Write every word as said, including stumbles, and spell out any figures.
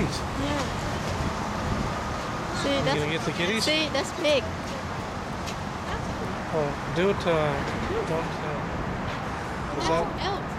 kitties. Yeah. See, You that's, gonna get the kitties? see, that's big. Oh, do it. Uh, don't. Uh, is that? Elk.